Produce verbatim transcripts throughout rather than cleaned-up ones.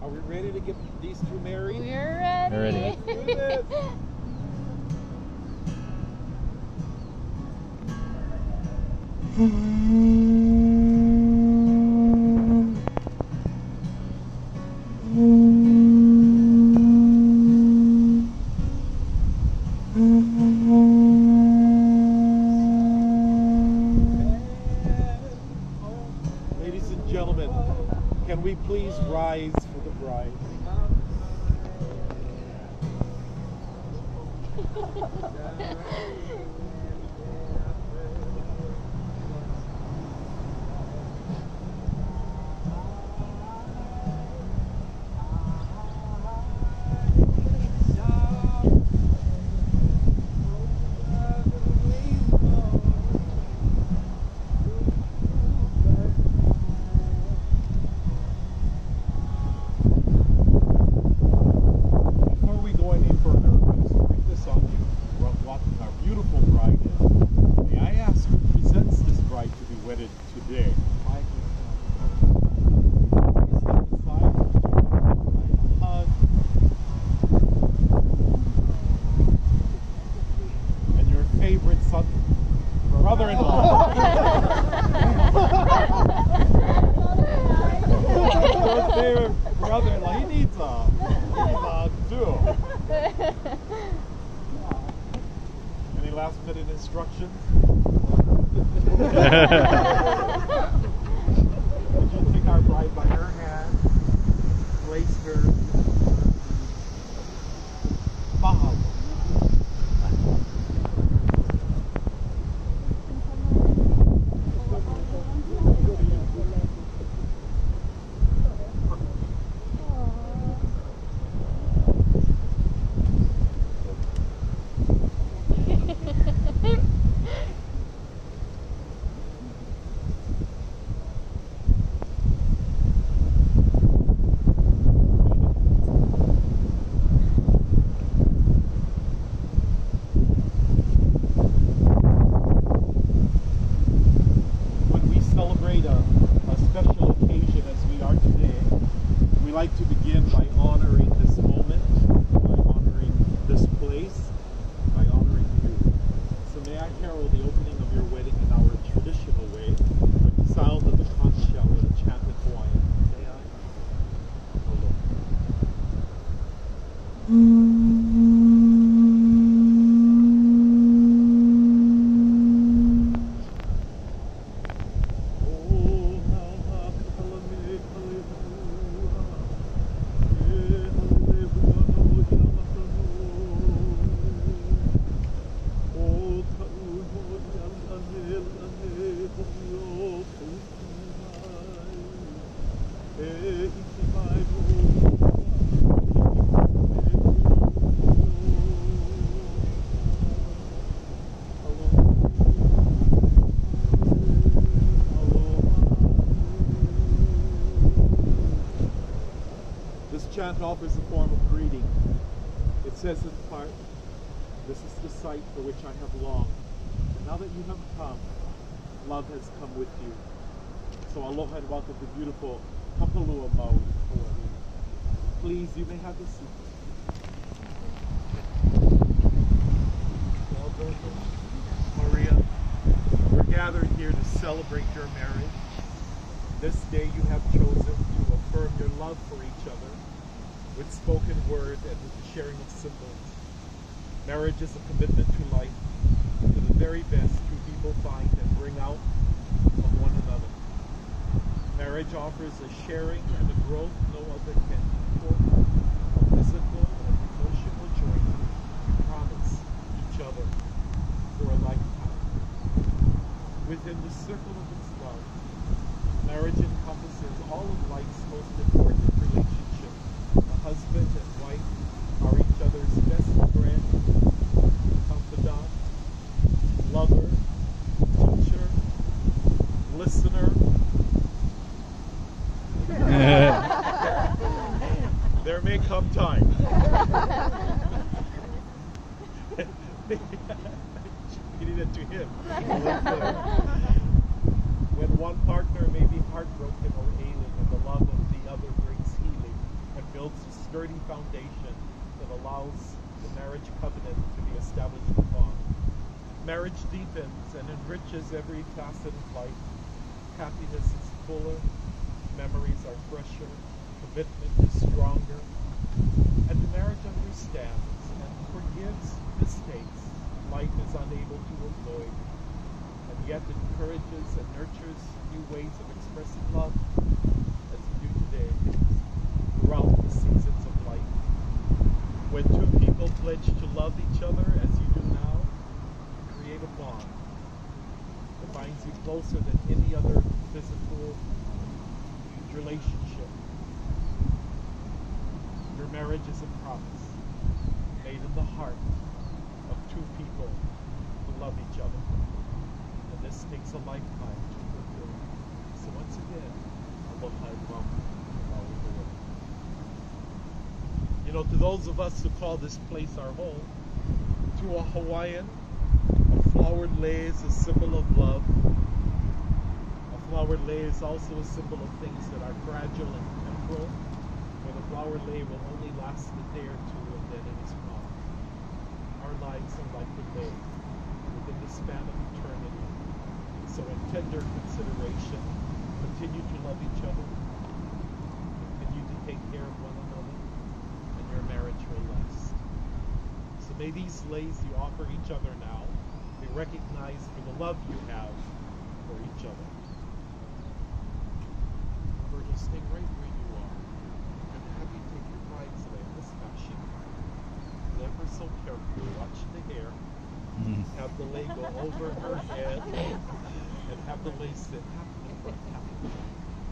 Are we ready to get these two married? We're ready. We're ready. Let's do this. Ladies and gentlemen, can we please rise for the bride? Today. And your favorite son, brother-in-law. Your favorite brother-in-law. He needs a, he needs a too. Any last minute instructions? Would you take our bride by her hand, place her, bow. We like to begin by honoring this moment, by honoring this place, by honoring you. So may I herald the opening of your wedding in our traditional way, with the sound of the conch shell and the chanted Hawaiian. May I? This chant offers a form of greeting. It says in part, "This is the sight for which I have longed. And now that you have come, love has come with you." So aloha and welcome to beautiful Kapalua, Maui, Hawaii. Please, you may have a seat. Well, Bertha, Maria, we're gathered here to celebrate your marriage. This day you have chosen to affirm your love for each other with spoken word and with the sharing of symbols. Marriage is a commitment to life, to the very best two people find and bring out of one another. Marriage offers a sharing and a growth no other can equal, a physical and emotional journey we promise each other for a lifetime. Within the circle of its love, marriage encompasses all of life's most important relationships. A husband and wife are each other's best friend, confidant, lover, teacher, listener. There may come time. Getting it to him. When one partner may be heartbroken or ailing, and the love of the other brings healing and sturdy foundation that allows the marriage covenant to be established upon. Marriage deepens and enriches every facet of life. Happiness is fuller, memories are fresher, commitment is stronger, and the marriage understands and forgives mistakes life is unable to avoid, and yet encourages and nurtures new ways of expressing love as you do today throughout the seasons of life. When two people pledge to love each other as you do now, you create a bond that binds you closer than any other physical relationship. Your marriage is a promise made in the heart of two people who love each other. And this takes a lifetime to fulfill. So once again, aloha and welcome to Maui, Hawaii. You know, to those of us who call this place our home, to a Hawaiian, a flowered lei is a symbol of love. A flowered lei is also a symbol of things that are fragile and temporal, where the flowered lei will only last a day or two and then it is gone. Our lives are like the lei, within the span of eternity. So in tender consideration, continue to love each other, continue to take care of one another, and your marriage will last. So may these leis you offer each other now be recognized for the love you have for each other. Virgil, stay right where you are, and have you take your bride's lei in this fashion. Never so carefully watch the hair, have the lei go over her head, and have the lei sit half in the front, half in the back.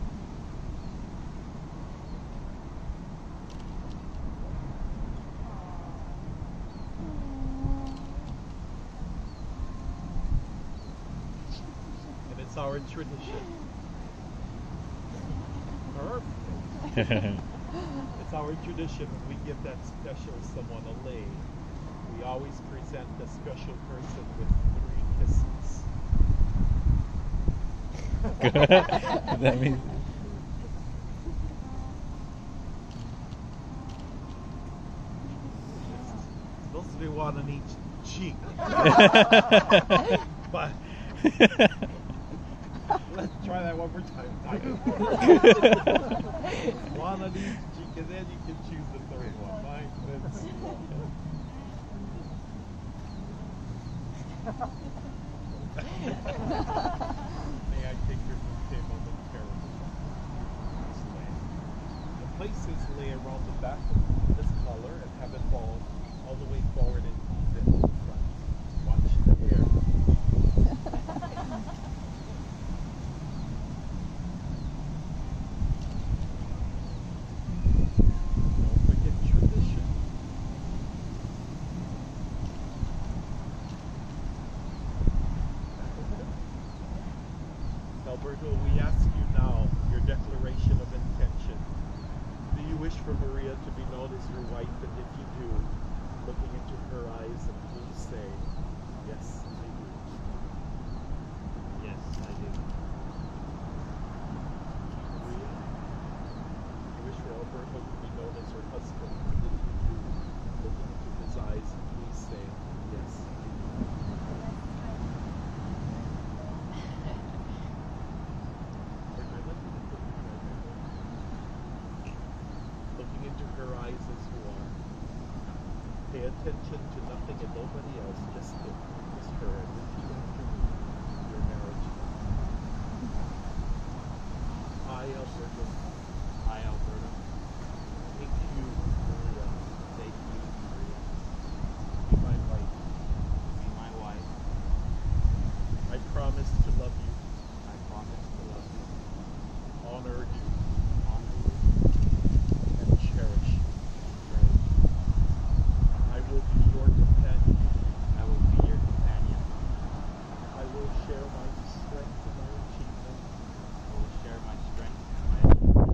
And it's our tradition. Perfect. It's our tradition when we give that special someone a lei, we always present the special person with three kisses. That means supposed to be one on each cheek. But let's try that one more time. One on each cheek, and then you can choose the third one. My goodness. May I take your bouquet momentarily? The place is lay around the back of this collar and have it fall all the way forward and then in front. Watch the hair. Don't forget tradition. Alberto, we ask you now your declaration of intention. Do you wish for Maria to be known as your wife? And if you do, looking into her eyes, and please say, yes, I do. Yes, I do. Maria, you wish for Alberto to be known as your husband? And if you do, looking into his eyes, and please say, yes, I do. Looking into her eyes as you are. Pay attention to nothing and nobody else, just him, just her, and repeat after me your marriage. I, Alberto, I, Alberto, take you, Maria, take you, Maria, to be my wife. to be my wife. I promise to love you, I promise to love you, honor you, honor you, and cherish you. pray. I will be your companion. I will be your companion. I will share my strength and my achievements. I will share my strength and my achievements.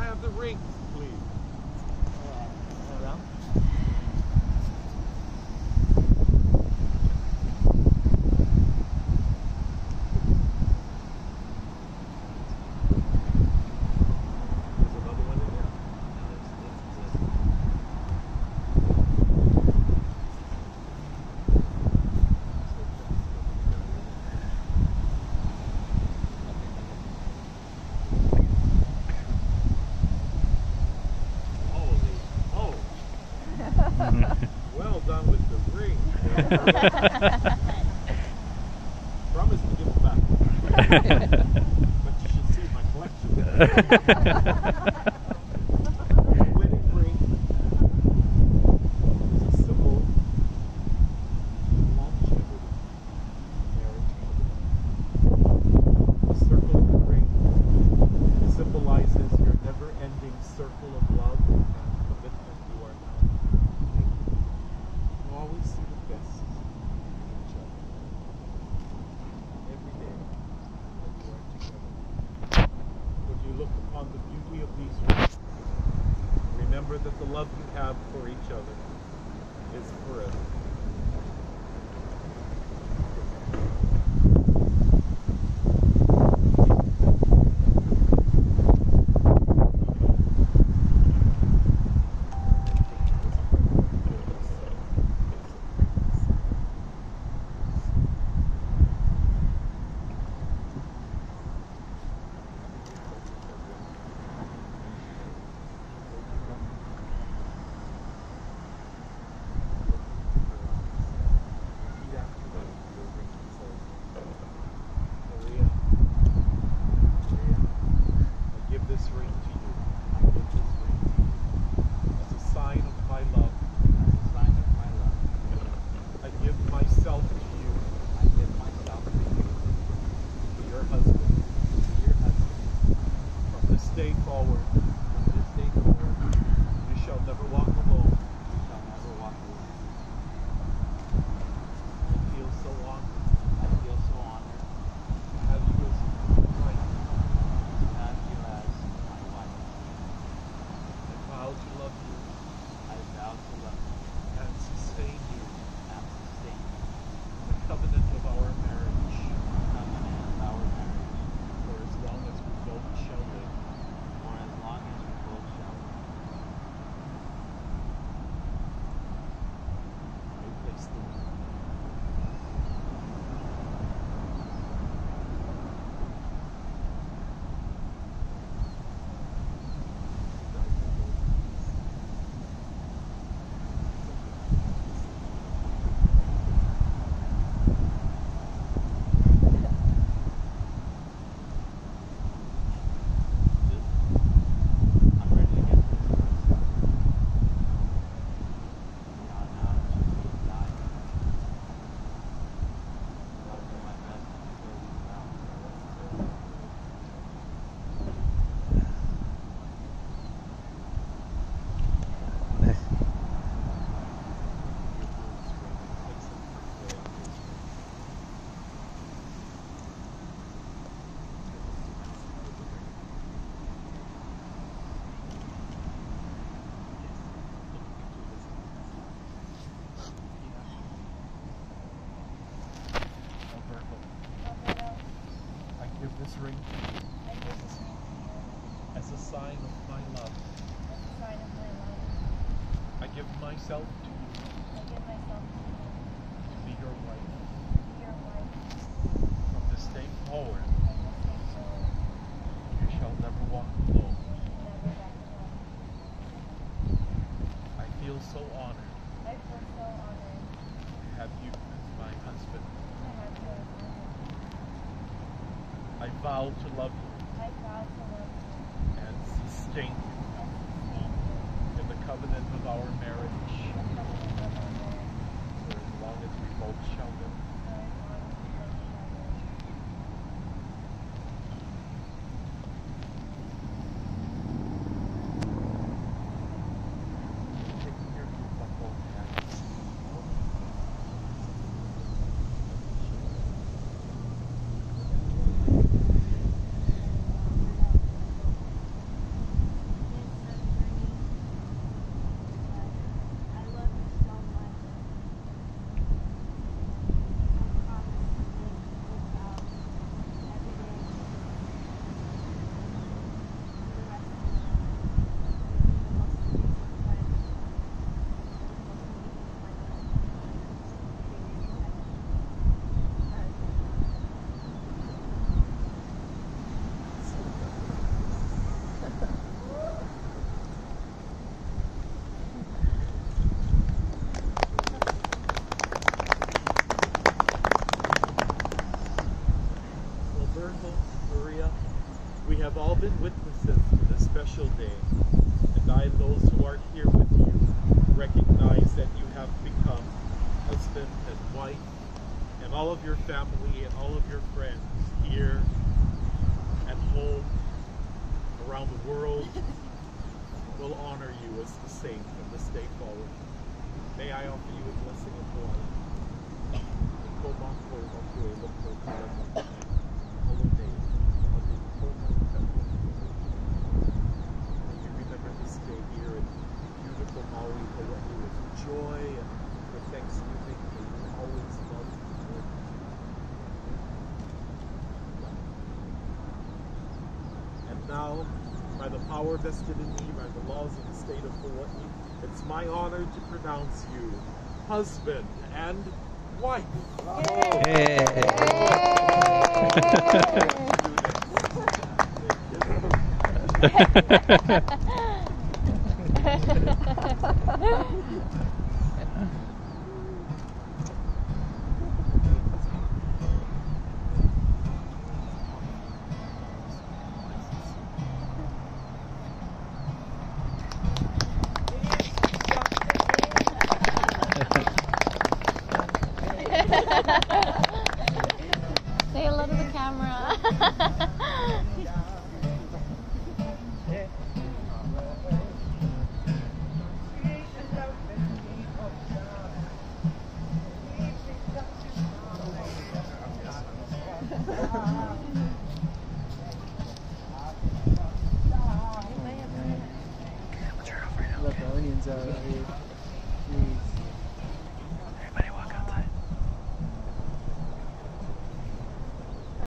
have the rings, please? Uh, around? There's another one in there. No, it's, it's this. Holy, oh, well done with the ring. Promise to give it back. But you should see my collection. The wedding ring is a symbol of longevity, marriage covenant. The circle of the ring symbolizes your never-ending circle of love and commitment you are now making. You always see the best in each other. Every day that you are together. When you look upon the beauty of these rings, remember that the love you have for each other is forever. Maria, Maria, I give this ring to you. I give this ring to you as a sign of my love. As a sign of my love. I give myself to you, I give myself to you, to your husband. to your husband. From this day forward, From this day forward, you shall never walk alone. you shall never walk alone. I feel so honored I feel so honored to have you as my wife. to have you as my wife. I vow to love you I vow to love you and sustain you and sustain you in the covenant of our marriage in the covenant of our marriage for as long as we both shall live. for as long as we both shall live. I place the ring. I'm ready to get this person. Beyond now, to die. I'll do my best to fulfill these vows. Alberto, I give this ring to you as a sign of my love. I give myself to you to be your wife. From this day forward, you shall never walk alone. I feel so honored to have you as my husband. I vow to love you and sustain you in the covenant of our marriage for as long as we both shall live. Taking your hands by both hands. special day. And I and those who are here with you recognize that you have become husband and wife, and all of your family and all of your friends here at home, around the world, will honor you as the same from this day forward. May I offer you a blessing of life. May you remember this day here in beautiful Maui, Hawaii, with joy and with thanksgiving. May you always love the Lord. And now, by the power vested in me by the laws of the state of Hawaii, it's my honor to pronounce you husband and wife. Hey.